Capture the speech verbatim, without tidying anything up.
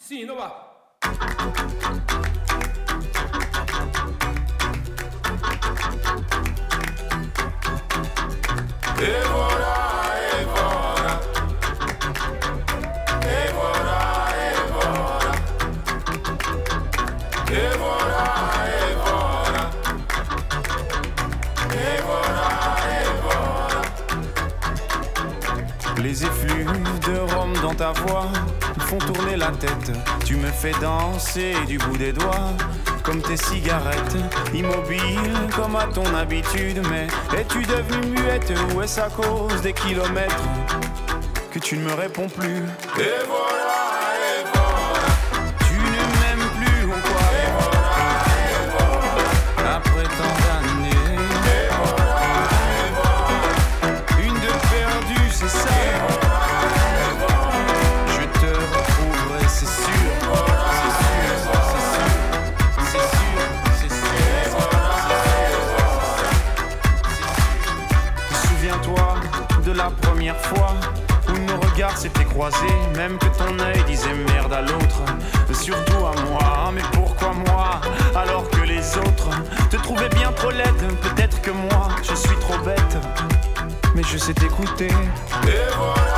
Sì, non va. Evora, evora, evora, evora, evora, evora, evora, evora. Les effluves de rhum dans ta voix font tourner la tête. Tu me fais danser du bout des doigts, comme tes cigarettes, immobile comme à ton habitude. Mais es-tu devenue muette ou est-ce à cause des kilomètres que tu ne me réponds plus? Et voilà, et voilà, tu ne m'aimes plus ou quoi? Et voilà, et voilà, après tant d'années. Et voilà, et voilà, une de perdue, c'est ça. Et voilà, et voilà, je te retrouverai, c'est sûr. De la première fois où nos regards s'étaient croisés, même que ton œil disait merde à l'autre, surtout à moi. Mais pourquoi moi alors que les autres te trouvaient bien trop laide? Peut-être que moi je suis trop bête, mais je sais t'écouter. Et voilà.